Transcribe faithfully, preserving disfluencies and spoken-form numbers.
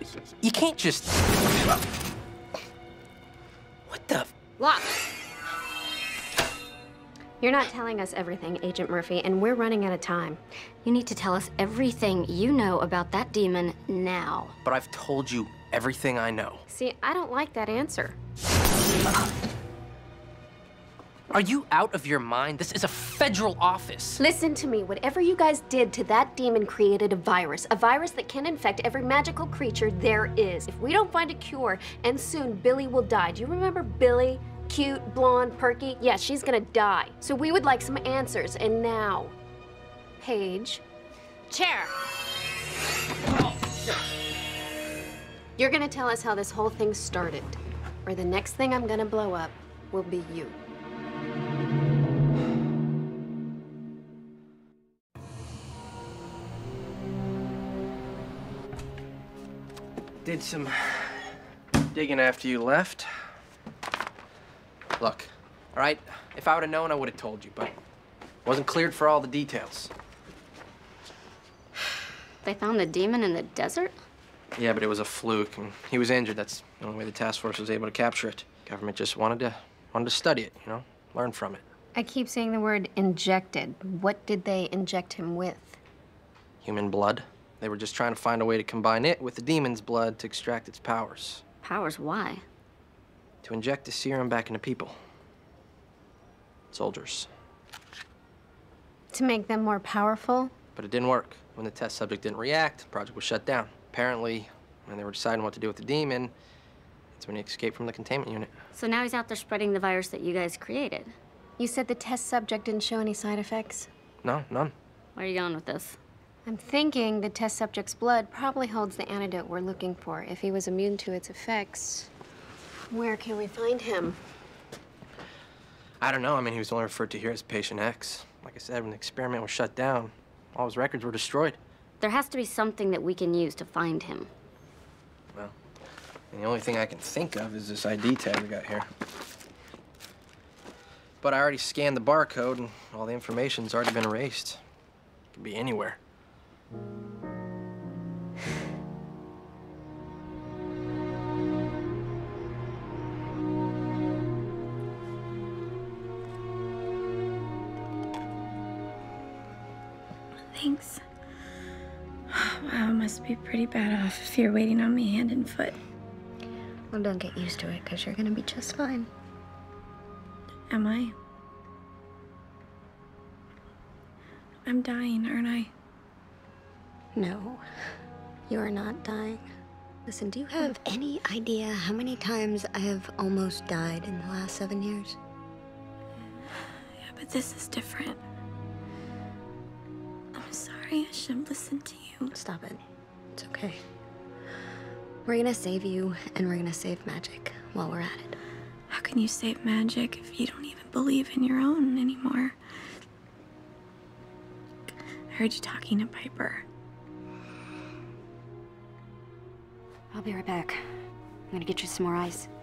You can't just... What the... Lock! You're not telling us everything, Agent Murphy, and we're running out of time. You need to tell us everything you know about that demon now. But I've told you everything I know. See, I don't like that answer. Are you out of your mind? This is a federal office. Listen to me. Whatever you guys did to that demon created a virus. A virus that can infect every magical creature there is. If we don't find a cure, and soon Billy will die. Do you remember Billy? Cute, blonde, perky? Yeah, she's gonna die. So we would like some answers, and now. Paige. Chair! You're gonna tell us how this whole thing started, or the next thing I'm gonna blow up will be you. Did some digging after you left. Look, all right, if I would have known, I would have told you, but wasn't cleared for all the details. They found the demon in the desert? Yeah, but it was a fluke, and he was injured. That's the only way the task force was able to capture it. Government just wanted to wanted to study it, you know, learn from it. I keep saying the word injected. What did they inject him with? Human blood. They were just trying to find a way to combine it with the demon's blood to extract its powers. Powers? Why? To inject the serum back into people. Soldiers. To make them more powerful? But it didn't work. When the test subject didn't react, the project was shut down. Apparently, when they were deciding what to do with the demon, that's when he escaped from the containment unit. So now he's out there spreading the virus that you guys created. You said the test subject didn't show any side effects? No, none. Where are you going with this? I'm thinking the test subject's blood probably holds the antidote we're looking for. If he was immune to its effects, where can we find him? I don't know. I mean, he was only referred to here as Patient X. Like I said, when the experiment was shut down, all his records were destroyed. There has to be something that we can use to find him. Well, and the only thing I can think of is this I D tag we got here. But I already scanned the barcode, and all the information's already been erased. It could be anywhere. Thanks. Wow, must be pretty bad off if you're waiting on me hand and foot. Well, don't get used to it, because you're gonna be just fine. Am I? I'm dying, aren't I? No, you're not dying. Listen, do you have any idea how many times I have almost died in the last seven years? Yeah, but this is different. I'm sorry, I should have listened to you. Stop it. It's okay. We're gonna save you, and we're gonna save magic while we're at it. How can you save magic if you don't even believe in your own anymore? I heard you talking to Piper. I'll be right back. I'm gonna get you some more ice.